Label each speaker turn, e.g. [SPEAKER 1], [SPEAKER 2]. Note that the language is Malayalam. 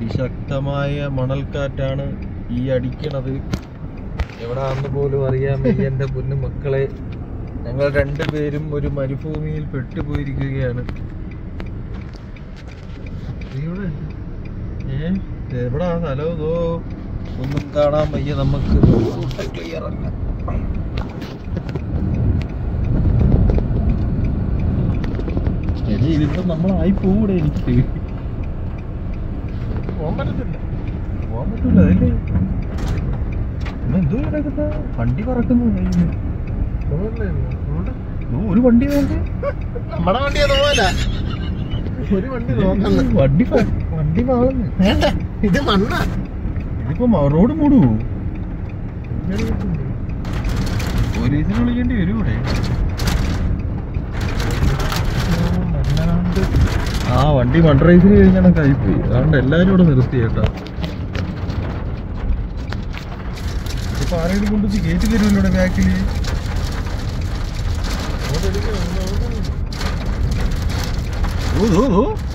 [SPEAKER 1] അതിശക്തമായ മണൽക്കാറ്റാണ് ഈ അടിക്കണത്. എവിടാന്ന് പോലും അറിയാൻ വയ്യ എൻ്റെ പൊന്നു മക്കളെ. ഞങ്ങൾ രണ്ടുപേരും ഒരു മരുഭൂമിയിൽ പെട്ടുപോയിരിക്കുകയാണ്. എവിടാ സ്ഥലം? ഇതോ ഒന്നും കാണാൻ വയ്യ നമുക്ക്. ക്ലിയർ അല്ല. ഇതിപ്പോ നമ്മളായി പോകൂടെ? എനിക്ക് പോകാൻ പറ്റത്തില്ല. അതല്ലേ എന്തോ കിടക്കുന്ന വണ്ടി പറക്കുന്നു. ഒരു വണ്ടി നോക്ക്.
[SPEAKER 2] നമ്മുടെ വണ്ടിയെ നോക്കല. ഒരു വണ്ടി നോക്കുന്നു.
[SPEAKER 1] വണ്ടി മാറുന്നു.
[SPEAKER 2] ഇത് മണ്ണ.
[SPEAKER 1] ഇതിപ്പോ റോഡ് മൂടൂ. പോലീസിനെ വിളിക്കേണ്ടി വരും ഇവിടെ. ആ വണ്ടി മഡ് റേസിന് കഴിഞ്ഞാണ് കഴിപ്പോയി. അതുകൊണ്ട് എല്ലാരും ഇവിടെ നിർത്തി കേട്ടോ. ഇപ്പൊ ആരെങ്കിലും കൊണ്ടുവച്ച് കയറ്റി തരുമല്ലോ ഇവിടെ ബാക്കില്. ഓ